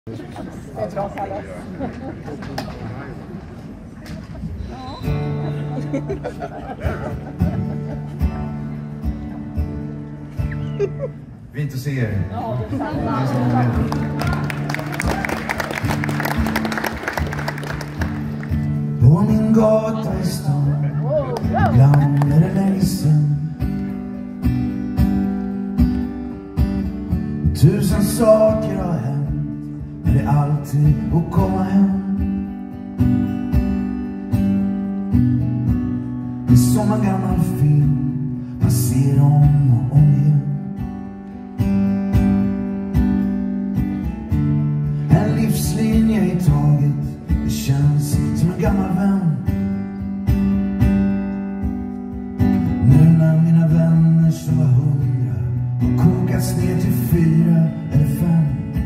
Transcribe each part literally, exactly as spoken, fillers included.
Det är bra, Kalle. Fint att se er. Ja, det är samma. På min gata i stan, ibland är det länge sedan. Tusen saker har hänt, men det är alltid att komma hem. Det är som en gammal film, man ser om och om igen. En livslinje i taget, det känns som en gammal vän. Nu när mina vänner som var hundra har kokats ner till fyra eller fem.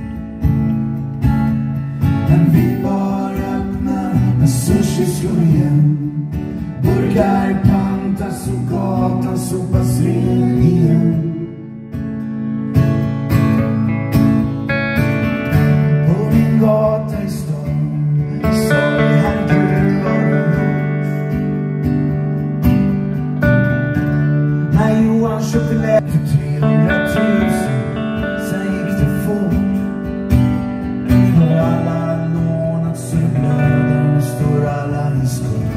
Men vi bara öppnar när sushi slår igen. Burgar pantas och gatan sopas ren igen. På min gata i stan sa jag herregud vad har gjort. När Johan köpte lätt för trehundratusen, sen gick det fort. För alla lånat så det blöder, nu står alla i skuld.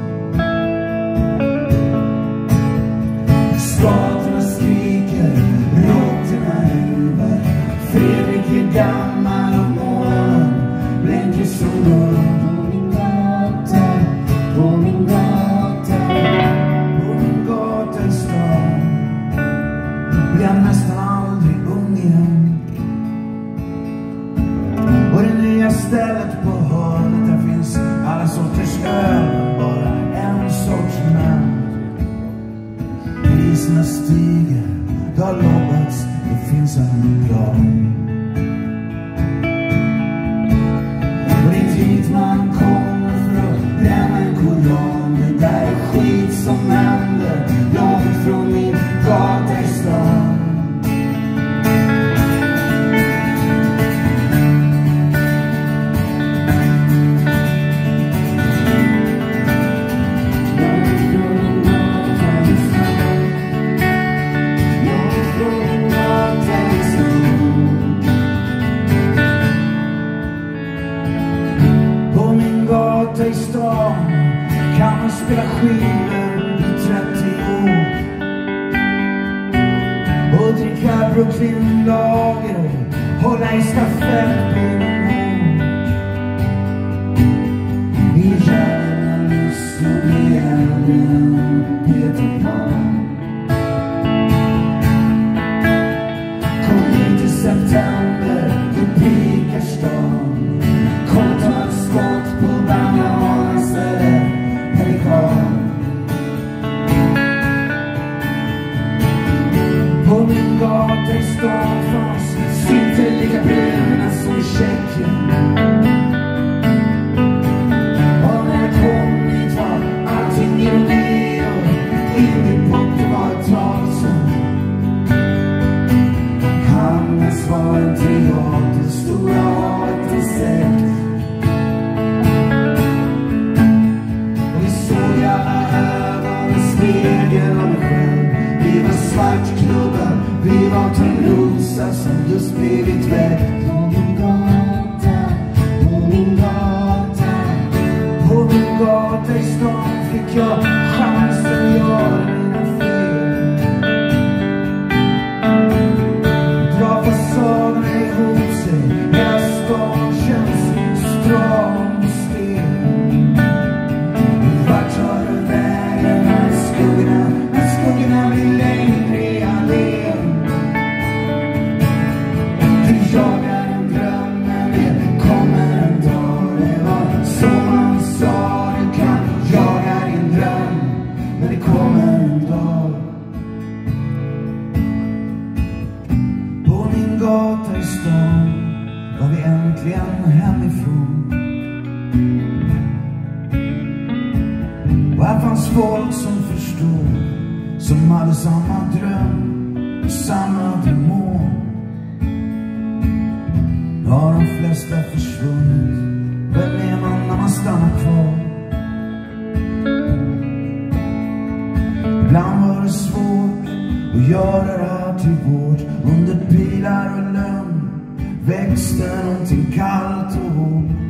Staterna skriker, råttorna ruvar. Fredrik är gammal och månen blänker som guld. På min gata, på min gata, på min gata i stan blir jag nästan aldrig ung igen. Och det nya stället på hörnet, där finns alla sorters öl, bara en sorts män. Priserna stiger, det har lobbats, det finns en plan. Och det är dit man kommer för att bränna en koran. Det där är skit som händer långt från min gata i stan. Gata i stan kan man spela skivor i trettio år och dricka Brooklyn-lager och hålla i stafettpinnen hårt. I hjärnan just och bli äldre än Peter Pan. Kom hit i september, då pikar stan. Kom ta ett skott på bananas eller pelikan. På min gata i stan fanns sitter lika bruna som i Tjeckien. Och när jag kom hit var allting ironi och indiepop, det var ett tag sedan. Hannes var en teater, stora havet en sekt. Spegeln av mig själv. Vi var svartklubbar, vi var Törnrosa som just blivit väckt. På min gata, på min gata, på min gata i stan fick jag chansen att göra mina fel. Dra fasaderna ihop sig, hela stan känns stram och stel. Vart tar du vägen när skuggorna, när skuggorna blir längre i allén? Du jagar en dröm, men det kommer en dag. Det var så man sa, du kan jaga din dröm, men det kommer en dag. På min gata i stan var vi äntligen hemifrån. Och här fanns folk som förstod, som hade samma dröm, samma demon. har de flesta försvunnit. Vem är man när man stannar kvar? Ibland var det svårt att göra det här till vårt. Under pilar och lönn växte någonting kallt och hårt.